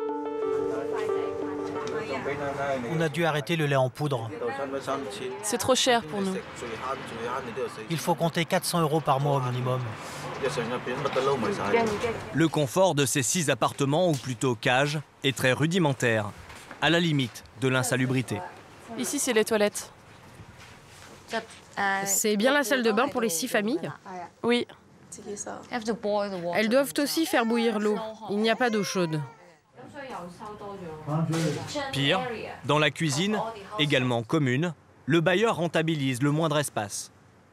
On a dû arrêter le lait en poudre. C'est trop cher pour nous. Il faut compter 400 € par mois au minimum. Le confort de ces 6 appartements, ou plutôt cages, est très rudimentaire, à la limite de l'insalubrité. Ici, c'est les toilettes. C'est bien la salle de bain pour les 6 familles? Oui. Elles doivent aussi faire bouillir l'eau. Il n'y a pas d'eau chaude. Pire, dans la cuisine, également commune, le bailleur rentabilise le moindre espace.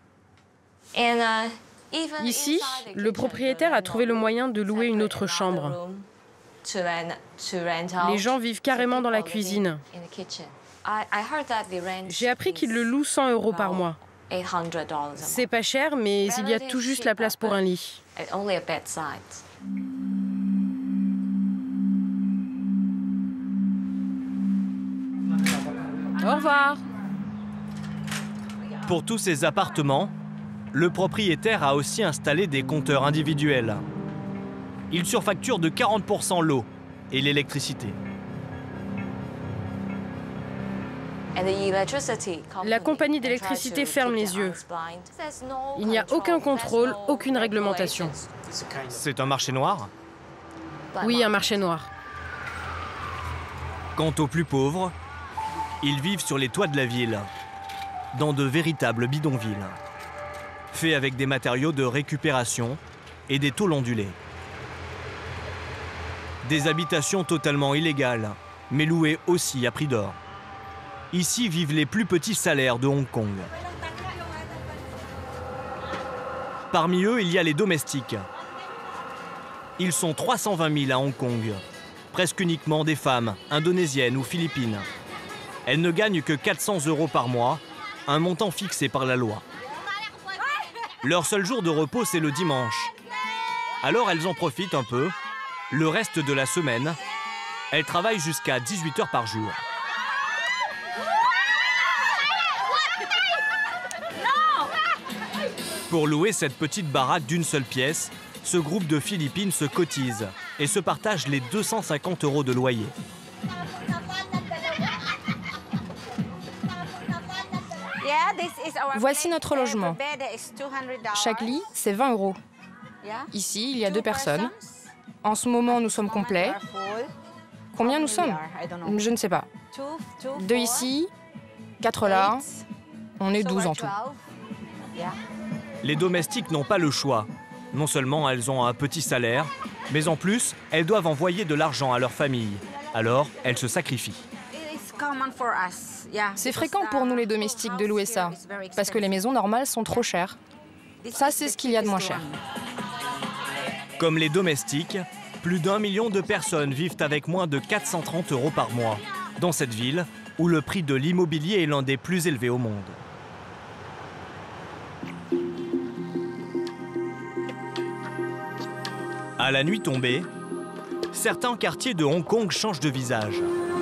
Ici, le propriétaire a trouvé le moyen de louer une autre chambre. Les gens vivent carrément dans la cuisine. J'ai appris qu'il le loue 100 € par mois. C'est pas cher, mais il y a tout juste la place pour un lit. Au revoir. Pour tous ces appartements, le propriétaire a aussi installé des compteurs individuels. Il surfacture de 40% l'eau et l'électricité. La compagnie d'électricité ferme les yeux. Il n'y a aucun contrôle, aucune réglementation. C'est un marché noir? Oui, un marché noir. Quant aux plus pauvres, ils vivent sur les toits de la ville, dans de véritables bidonvilles, faits avec des matériaux de récupération et des tôles ondulées. Des habitations totalement illégales, mais louées aussi à prix d'or. Ici vivent les plus petits salaires de Hong Kong. Parmi eux, il y a les domestiques. Ils sont 320 000 à Hong Kong, presque uniquement des femmes, indonésiennes ou philippines. Elles ne gagnent que 400 € par mois, un montant fixé par la loi. Leur seul jour de repos, c'est le dimanche. Alors elles en profitent un peu. Le reste de la semaine, elles travaillent jusqu'à 18 h par jour. Pour louer cette petite baraque d'une seule pièce, ce groupe de Philippines se cotise et se partage les 250 € de loyer. Voici notre logement. Chaque lit, c'est 20 €. Ici, il y a 2 personnes. En ce moment, nous sommes complets. Combien nous sommes? Je ne sais pas. 2 ici, 4 là. On est 12 en tout. Les domestiques n'ont pas le choix. Non seulement elles ont un petit salaire, mais en plus, elles doivent envoyer de l'argent à leur famille. Alors, elles se sacrifient. C'est fréquent pour nous les domestiques de louer ça, parce que les maisons normales sont trop chères. Ça, c'est ce qu'il y a de moins cher. Comme les domestiques, plus d'1 million de personnes vivent avec moins de 430 € par mois, dans cette ville où le prix de l'immobilier est l'un des plus élevés au monde. À la nuit tombée, certains quartiers de Hong Kong changent de visage.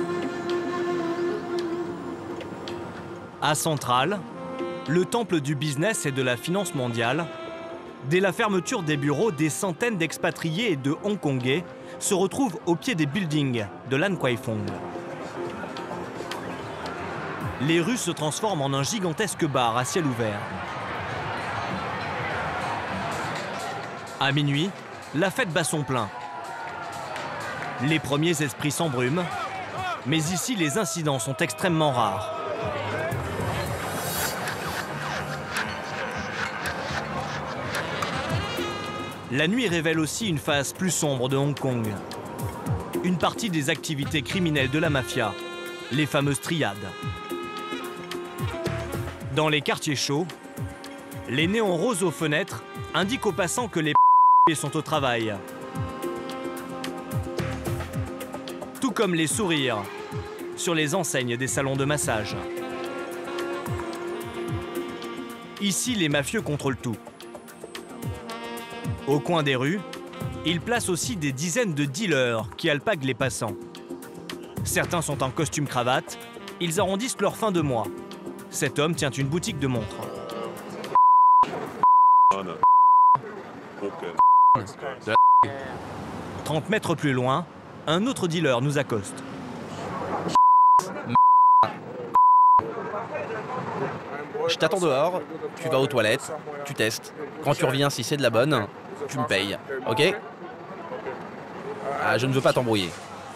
À Central, le temple du business et de la finance mondiale, dès la fermeture des bureaux, des centaines d'expatriés et de Hongkongais se retrouvent au pied des buildings de Lan Kwai Fong. Les rues se transforment en un gigantesque bar à ciel ouvert. À minuit, la fête bat son plein. Les premiers esprits s'embrument, mais ici les incidents sont extrêmement rares. La nuit révèle aussi une face plus sombre de Hong Kong. Une partie des activités criminelles de la mafia, les fameuses triades. Dans les quartiers chauds, les néons roses aux fenêtres indiquent aux passants que les sont au travail. Tout comme les sourires sur les enseignes des salons de massage. Ici, les mafieux contrôlent tout. Au coin des rues, ils placent aussi des dizaines de dealers qui alpaguent les passants. Certains sont en costume cravate, ils arrondissent leur fin de mois. Cet homme tient une boutique de montres. 30 mètres plus loin, un autre dealer nous accoste. Je t'attends dehors, tu vas aux toilettes, tu testes. Quand tu reviens, si c'est de la bonne, tu me payes, ok? Ah, je ne veux pas t'embrouiller.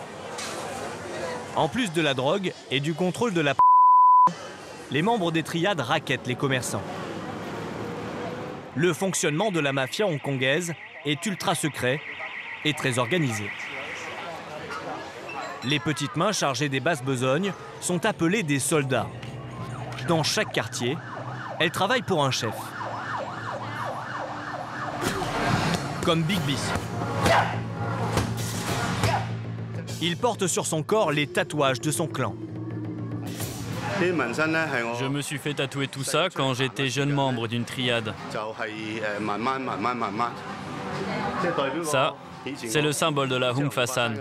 En plus de la drogue et du contrôle de la les membres des triades rackettent les commerçants. Le fonctionnement de la mafia hongkongaise est ultra secret et très organisé. Les petites mains chargées des basses besognes sont appelées des soldats. Dans chaque quartier, elles travaillent pour un chef. Comme Big B. Il porte sur son corps les tatouages de son clan. Je me suis fait tatouer tout ça quand j'étais jeune membre d'une triade. Ça, c'est le symbole de la Hung Fasan.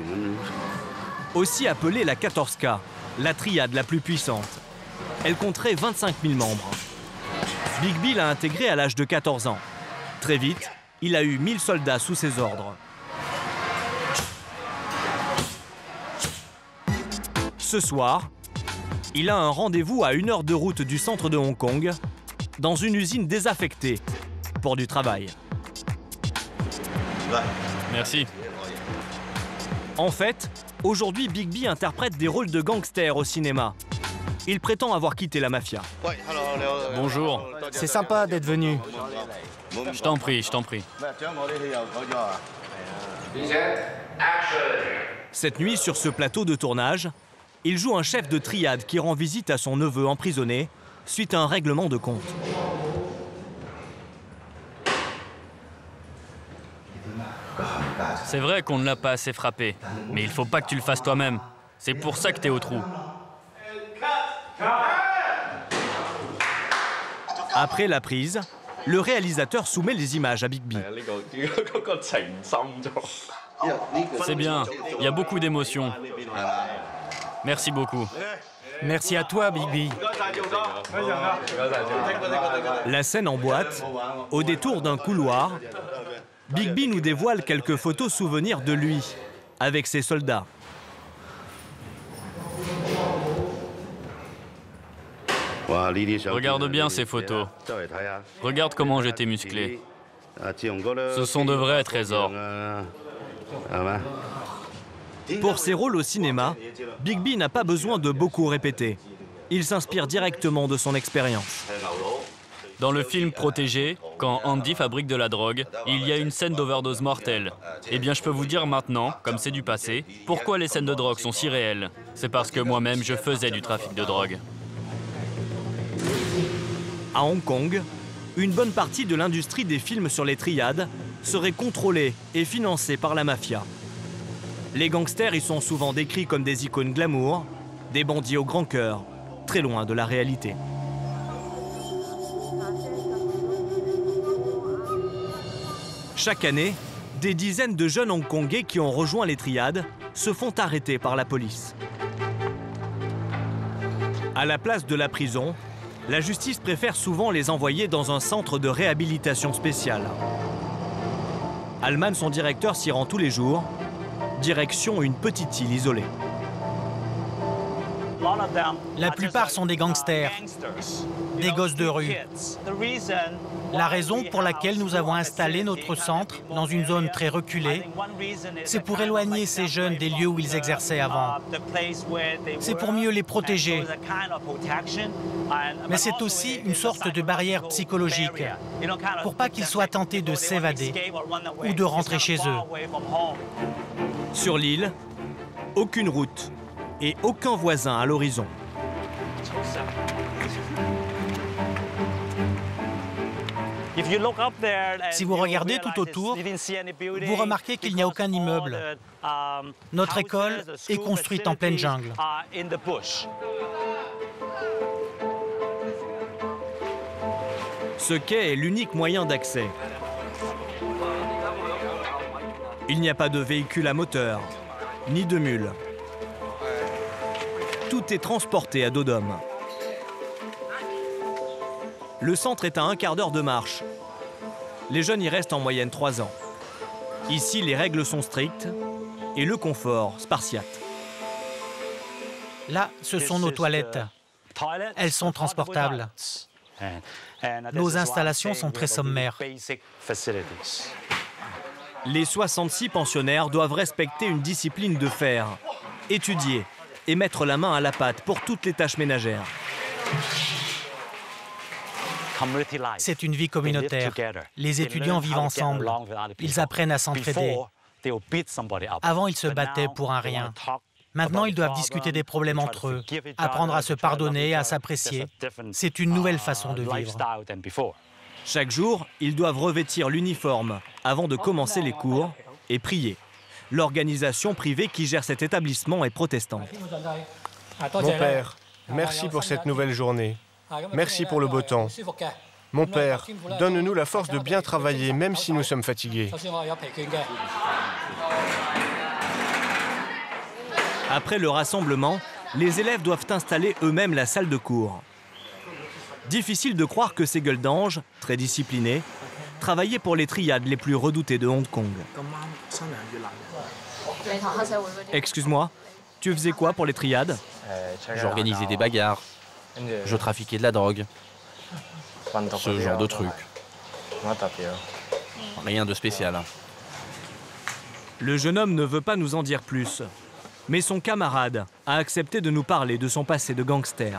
Aussi appelée la 14K, la triade la plus puissante. Elle compterait 25 000 membres. Big B l'a intégrée à l'âge de 14 ans. Très vite, il a eu 1000 soldats sous ses ordres. Ce soir, il a un rendez-vous à 1 heure de route du centre de Hong Kong, dans une usine désaffectée, pour du travail. Merci. En fait, aujourd'hui, Big B interprète des rôles de gangster au cinéma. Il prétend avoir quitté la mafia. Bonjour. C'est sympa d'être venu. Je t'en prie, je t'en prie. Cette nuit, sur ce plateau de tournage, il joue un chef de triade qui rend visite à son neveu emprisonné suite à un règlement de compte. C'est vrai qu'on ne l'a pas assez frappé, mais il faut pas que tu le fasses toi-même. C'est pour ça que t'es au trou. Après la prise, le réalisateur soumet les images à Big B. C'est bien, il y a beaucoup d'émotions. Merci beaucoup. Merci à toi, Big B. La scène en boîte, au détour d'un couloir, Big B nous dévoile quelques photos souvenirs de lui, avec ses soldats. Regarde bien ces photos. Regarde comment j'étais musclé. Ce sont de vrais trésors. Pour ses rôles au cinéma, Big B n'a pas besoin de beaucoup répéter. Il s'inspire directement de son expérience. Dans le film Protégé, quand Andy fabrique de la drogue, il y a une scène d'overdose mortelle. Eh bien, je peux vous dire maintenant, comme c'est du passé, pourquoi les scènes de drogue sont si réelles. C'est parce que moi-même, je faisais du trafic de drogue. À Hong Kong, une bonne partie de l'industrie des films sur les triades serait contrôlée et financée par la mafia. Les gangsters y sont souvent décrits comme des icônes glamour, des bandits au grand cœur, très loin de la réalité. Chaque année, des dizaines de jeunes Hongkongais qui ont rejoint les triades se font arrêter par la police. À la place de la prison, la justice préfère souvent les envoyer dans un centre de réhabilitation spécial. Alman, son directeur, s'y rend tous les jours, direction une petite île isolée. La plupart sont des gangsters, des gosses de rue. La raison pour laquelle nous avons installé notre centre dans une zone très reculée, c'est pour éloigner ces jeunes des lieux où ils exerçaient avant. C'est pour mieux les protéger. Mais c'est aussi une sorte de barrière psychologique, pour pas qu'ils soient tentés de s'évader ou de rentrer chez eux. Sur l'île, aucune route et aucun voisin à l'horizon. Si vous regardez tout autour, vous remarquez qu'il n'y a aucun immeuble. Notre école est construite en pleine jungle. Ce quai est l'unique moyen d'accès. Il n'y a pas de véhicule à moteur, ni de mule. Tout est transporté à dos d'homme. Le centre est à un quart d'heure de marche. Les jeunes y restent en moyenne 3 ans. Ici, les règles sont strictes et le confort spartiate. Là, ce sont nos toilettes. Elles sont transportables. Nos installations sont très sommaires. Les 66 pensionnaires doivent respecter une discipline de fer, étudier et mettre la main à la pâte pour toutes les tâches ménagères. C'est une vie communautaire. Les étudiants vivent ensemble. Ils apprennent à s'entraider. Avant, ils se battaient pour un rien. Maintenant, ils doivent discuter des problèmes entre eux, apprendre à se pardonner, à s'apprécier. C'est une nouvelle façon de vivre. Chaque jour, ils doivent revêtir l'uniforme avant de commencer les cours et prier. L'organisation privée qui gère cet établissement est protestante. Mon père, merci pour cette nouvelle journée. Merci pour le beau temps. Mon père, donne-nous la force de bien travailler, même si nous sommes fatigués. Après le rassemblement, les élèves doivent installer eux-mêmes la salle de cours. Difficile de croire que ces gueules d'ange, très disciplinés, travaillaient pour les triades les plus redoutées de Hong Kong. Excuse-moi, tu faisais quoi pour les triades? J'organisais des bagarres. Je trafiquais de la drogue. Ce genre de truc. Rien de spécial. Le jeune homme ne veut pas nous en dire plus. Mais son camarade a accepté de nous parler de son passé de gangster.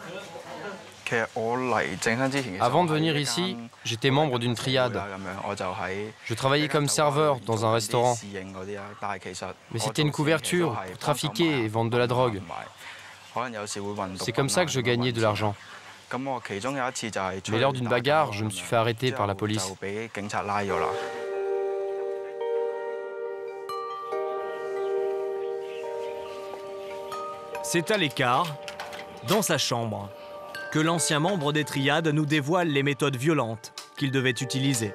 Avant de venir ici, j'étais membre d'une triade. Je travaillais comme serveur dans un restaurant. Mais c'était une couverture pour trafiquer et vendre de la drogue. C'est comme ça que je gagnais de l'argent. Mais lors d'une bagarre, je me suis fait arrêter par la police. C'est à l'écart, dans sa chambre, que l'ancien membre des triades nous dévoile les méthodes violentes qu'il devait utiliser.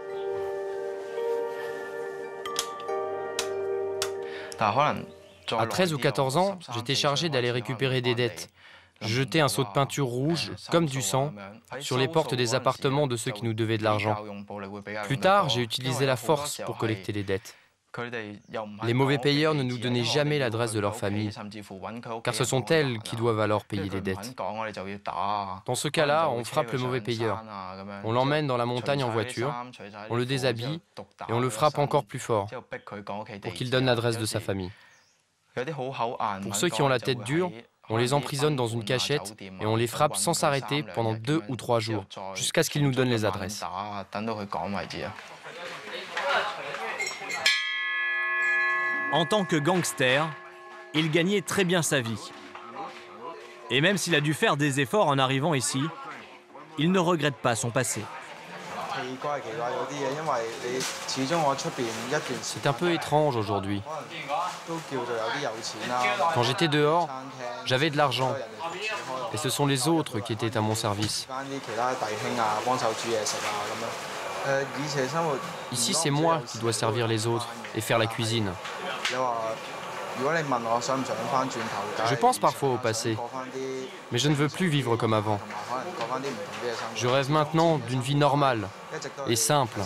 À 13 ou 14 ans, j'étais chargé d'aller récupérer des dettes. Je jetais un seau de peinture rouge, comme du sang, sur les portes des appartements de ceux qui nous devaient de l'argent. Plus tard, j'ai utilisé la force pour collecter les dettes. Les mauvais payeurs ne nous donnaient jamais l'adresse de leur famille, car ce sont elles qui doivent alors payer les dettes. Dans ce cas-là, on frappe le mauvais payeur. On l'emmène dans la montagne en voiture, on le déshabille et on le frappe encore plus fort pour qu'il donne l'adresse de sa famille. Pour ceux qui ont la tête dure, on les emprisonne dans une cachette et on les frappe sans s'arrêter pendant 2 ou 3 jours, jusqu'à ce qu'ils nous donnent les adresses. En tant que gangster, il gagnait très bien sa vie. Et même s'il a dû faire des efforts en arrivant ici, il ne regrette pas son passé. C'est un peu étrange aujourd'hui. Quand j'étais dehors, j'avais de l'argent. Et ce sont les autres qui étaient à mon service. Ici, c'est moi qui dois servir les autres et faire la cuisine. Je pense parfois au passé, mais je ne veux plus vivre comme avant. Je rêve maintenant d'une vie normale et simple.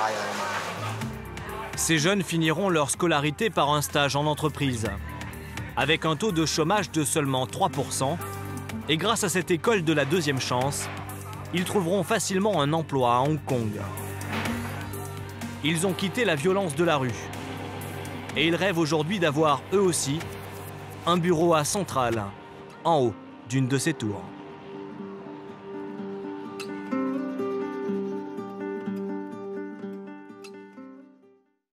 Ces jeunes finiront leur scolarité par un stage en entreprise. avec un taux de chômage de seulement 3%, et grâce à cette école de la deuxième chance, ils trouveront facilement un emploi à Hong Kong. Ils ont quitté la violence de la rue. Et ils rêvent aujourd'hui d'avoir, eux aussi, un bureau à Central, en haut d'une de ces tours.